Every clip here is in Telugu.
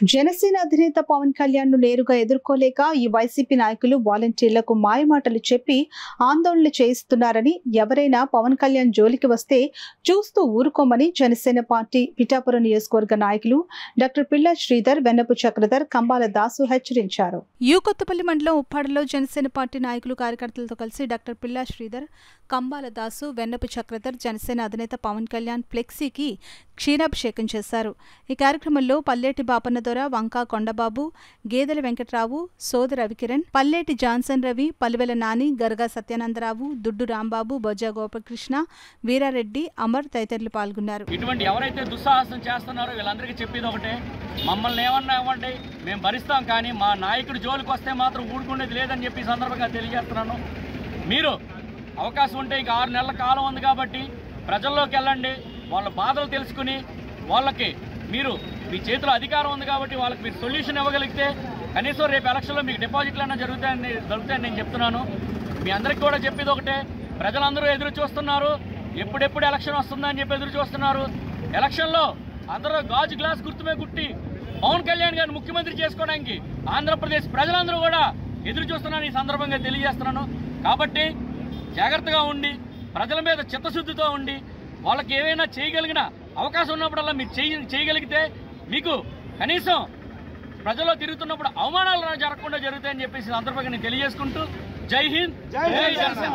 జనసేన అధినేత పవన్ కళ్యాణ్ ను నేరుగా ఎదుర్కోలేక ఈ వైసీపీ నాయకులు వాలంటీర్లకు మాయమాటలు చెప్పి ఆందోళన చేయిస్తున్నారని, ఎవరైనా పవన్ కళ్యాణ్ జోలికి వస్తే చూస్తూ ఊరుకోమని జనసేన పార్టీ పిఠాపురం నియోజకవర్గ నాయకులు డాక్టర్ పిల్లా శ్రీధర్, వెన్నపు చక్రధర్, కంబాల దాసు హెచ్చరించారు. యూకొత్తపల్లి మండలం ఉప్పాడలో జనసేన పార్టీ నాయకులు కార్యకర్తలతో కలిసి డాక్టర్ పిల్లా శ్రీధర్, కంబాల దాసు, వెన్నపు చక్రధర్ జనసేన అధినేత పవన్ కళ్యాణ్ ఫ్లెక్సీకి క్షీరాభిషేకం చేశారు. ఈ కార్యక్రమంలో పల్లేటి బాపన్న దొర, వంకా కొండబాబు, గేదెల వెంకట్రావు, సోదర రవికిరణ్, పల్లేటి జాన్సన్ రవి, పలువెల నాని, గరగా సత్యానందరావు, దుడ్డు రాంబాబు, బొజ్జా గోపకృష్ణ, వీరారెడ్డి, అమర్ తదితరులు పాల్గొన్నారు. ఇటువంటి ఎవరైతే దుస్సాహసం చేస్తున్నారో వీళ్ళందరికీ చెప్పేది ఒకటే, మమ్మల్ని ఏమన్నా ఇవ్వండి మేము భరిస్తాం, కానీ మా నాయకుడు జోలికి వస్తే మాత్రం ఊరుకునేది లేదని చెప్పి సందర్భంగా తెలియజేస్తున్నాను. మీరు అవకాశం ఉంటే ఇంకా 6 నెలల కాలం ఉంది కాబట్టి ప్రజల్లోకి వెళ్ళండి, వాళ్ళ బాధలు తెలుసుకుని వాళ్ళకి మీరు మీ చేతిలో అధికారం ఉంది కాబట్టి వాళ్ళకి మీరు సొల్యూషన్ ఇవ్వగలిగితే కనీసం రేపు ఎలక్షన్లో మీకు డిపాజిట్లు అన్నా జరుగుతాయని నేను చెప్తున్నాను. మీ అందరికీ కూడా చెప్పేది ఒకటే, ప్రజలందరూ ఎదురు చూస్తున్నారు, ఎప్పుడెప్పుడు ఎలక్షన్ వస్తుందని చెప్పి ఎదురు చూస్తున్నారు. ఎలక్షన్లో అందరూ గాజు గ్లాస్ గుర్తుమే గుట్టి పవన్ కళ్యాణ్ గారిని ముఖ్యమంత్రి చేసుకోవడానికి ఆంధ్రప్రదేశ్ ప్రజలందరూ కూడా ఎదురు చూస్తున్నారని ఈ సందర్భంగా తెలియజేస్తున్నాను. కాబట్టి జాగ్రత్తగా ఉండి ప్రజల మీద చిత్తశుద్ధితో ఉండి వాళ్ళకి ఏమైనా చేయగలిగిన అవకాశం ఉన్నప్పుడల్లా మీరు చేయగలిగితే మీకు కనీసం ప్రజల్లో తిరుగుతున్నప్పుడు అవమానాలు జరగకుండా జరుగుతాయని చెప్పేసి సందర్భంగా నేను తెలియజేసుకుంటూ జై హింద్, జై జనసేన.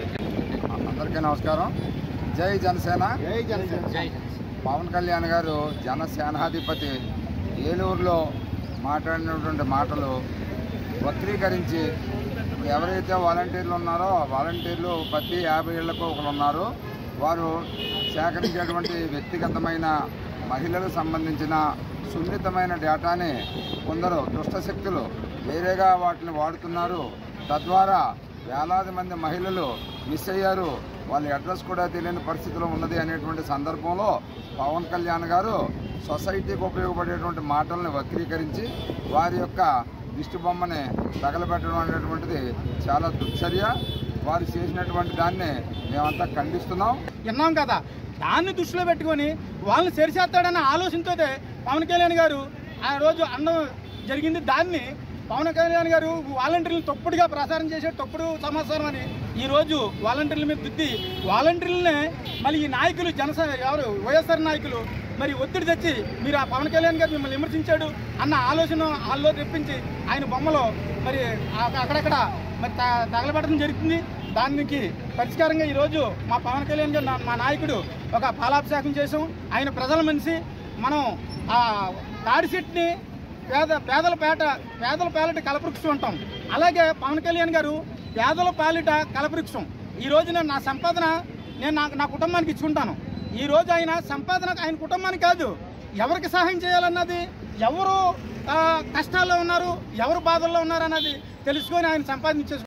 అందరికీ నమస్కారం. జై జనసేన. జై పవన్ కళ్యాణ్ గారు జనసేనాధిపతి ఏలూరులో మాట్లాడినటువంటి మాటలు వక్రీకరించి ఎవరైతే వాలంటీర్లు ఉన్నారో ఆ వాలంటీర్లు ప్రతి 50 ఏళ్లకు ఒకరు ఉన్నారు. వారు సేకరించేటువంటి వ్యక్తిగతమైన మహిళలకు సంబంధించిన సున్నితమైన డేటాని కొందరు దుష్టశక్తులు వేరేగా వాటిని వాడుతున్నారు. తద్వారా వేలాది మంది మహిళలు మిస్ అయ్యారు, వాళ్ళ అడ్రస్ కూడా తెలియని పరిస్థితిలో ఉన్నది అనేటువంటి సందర్భంలో పవన్ కళ్యాణ్ గారు సొసైటీకి ఉపయోగపడేటువంటి మాటల్ని వక్రీకరించి వారి యొక్క దిష్టి బొమ్మని తగలబెట్టడం అనేటువంటిది చాలా దుశ్చర్య. వారు చేసినటువంటి దాన్ని మేమంతా ఖండిస్తున్నాం. విన్నాం కదా, దాన్ని దృష్టిలో పెట్టుకొని వాళ్ళని సరిచేస్తాడన్న ఆలోచనతో పవన్ కళ్యాణ్ గారు ఆ రోజు అన్నం జరిగింది. దాన్ని పవన్ కళ్యాణ్ గారు వాలంటీర్లను తప్పుడుగా ప్రచారం చేసే తప్పుడు సమాచారం అని ఈరోజు వాలంటీర్ల మీద దిద్ది వాలంటీర్లనే మళ్ళీ ఈ నాయకులు ఎవరు వైఎస్ఆర్ నాయకులు మరి ఒత్తిడి తెచ్చి మీరు ఆ పవన్ కళ్యాణ్ గారు మిమ్మల్ని విమర్శించాడు అన్న ఆలోచన వాళ్ళలో తెప్పించి ఆయన బొమ్మలో మరి అక్కడక్కడ మరి తగలబెట్టడం జరుగుతుంది. దానికి పరిష్కారంగా ఈరోజు మా పవన్ కళ్యాణ్ గారు మా నాయకుడు ఒక పాలాభిషేకం చేసాం. ఆయన ప్రజల మనిషి. మనం ఆ తాడి చెట్టుని పేదల పాలిట కలపవృక్షం అంటాం. అలాగే పవన్ కళ్యాణ్ గారు పేదల పాలిట కలపవృక్షం. ఈ రోజున నా సంపాదన నేను నా కుటుంబానికి ఇచ్చుకుంటాను. ఈ రోజు ఆయన సంపాదన ఆయన కుటుంబానికి కాదు, ఎవరికి సహాయం చేయాలన్నది, ఎవరు కష్టాల్లో ఉన్నారు, ఎవరు బాధల్లో ఉన్నారు అన్నది తెలుసుకొని ఆయన సంపాదించేసుకుంటారు.